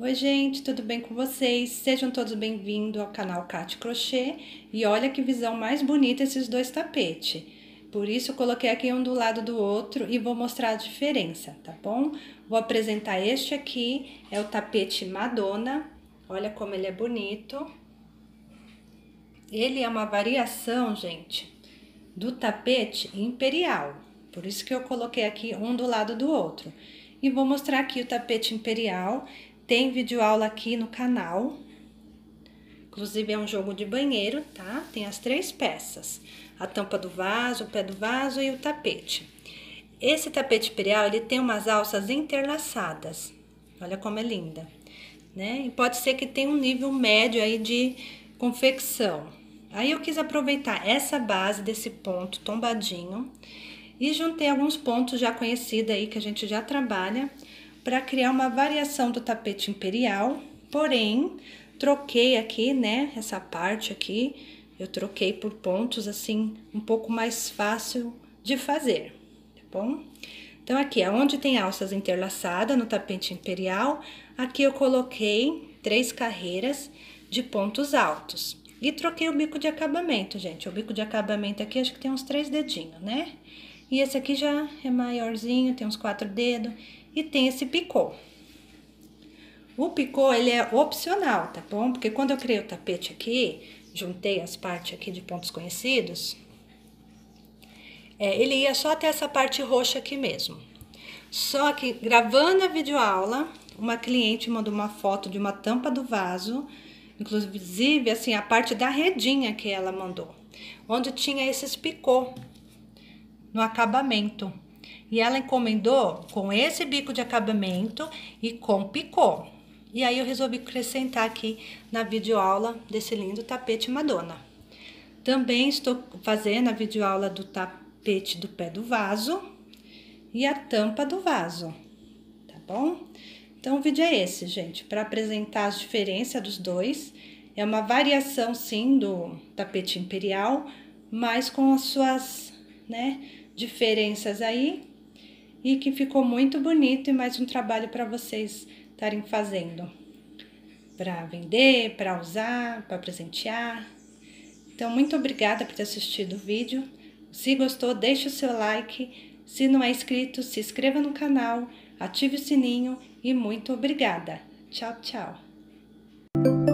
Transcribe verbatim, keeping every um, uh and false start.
Oi gente, tudo bem com vocês? Sejam todos bem-vindos ao canal Kati Crochê. E olha que visão mais bonita esses dois tapetes. Por isso eu coloquei aqui um do lado do outro e vou mostrar a diferença, tá bom? Vou apresentar este aqui, é o tapete Madonna. Olha como ele é bonito. Ele é uma variação, gente, do tapete Imperial. Por isso que eu coloquei aqui um do lado do outro. E vou mostrar aqui o tapete Imperial. Tem videoaula aqui no canal. Inclusive é um jogo de banheiro, tá? Tem as três peças. A tampa do vaso, o pé do vaso e o tapete. Esse tapete Imperial, ele tem umas alças entrelaçadas. Olha como é linda, né? E pode ser que tenha um nível médio aí de confecção. Aí eu quis aproveitar essa base desse ponto tombadinho e juntei alguns pontos já conhecidos aí que a gente já trabalha para criar uma variação do tapete Imperial. Porém, troquei aqui, né, essa parte aqui, eu troquei por pontos assim um pouco mais fácil de fazer, tá bom? Então aqui, onde tem alças interlaçadas no tapete Imperial, aqui eu coloquei três carreiras de pontos altos. E troquei o bico de acabamento, gente. O bico de acabamento aqui, acho que tem uns três dedinhos, né? E esse aqui já é maiorzinho, tem uns quatro dedos. E tem esse picô. O picô, ele é opcional, tá bom? Porque quando eu criei o tapete aqui, juntei as partes aqui de pontos conhecidos, é, ele ia só até essa parte roxa aqui mesmo. Só que, gravando a videoaula, uma cliente mandou uma foto de uma tampa do vaso, inclusive, assim, a parte da redinha que ela mandou, onde tinha esses picô no acabamento. E ela encomendou com esse bico de acabamento e com picô. E aí eu resolvi acrescentar aqui na videoaula desse lindo tapete Madonna. Também estou fazendo a videoaula do tapete do pé do vaso e a tampa do vaso, tá bom? Então o vídeo é esse, gente, para apresentar as diferenças dos dois. É uma variação, sim, do tapete Imperial, mas com as suas, né, diferenças aí. E que ficou muito bonito e mais um trabalho para vocês estarem fazendo. Para vender, para usar, para presentear. Então, muito obrigada por ter assistido o vídeo. Se gostou, deixe o seu like. Se não é inscrito, se inscreva no canal, ative o sininho e muito obrigada. Tchau, tchau.